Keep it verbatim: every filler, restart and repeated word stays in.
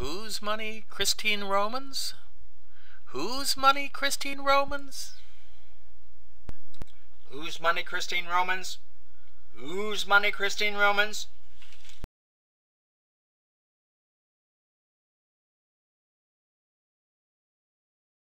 Whose money, Christine Romans? Whose money, Christine Romans? Whose money, Christine Romans? Whose money, Christine Romans?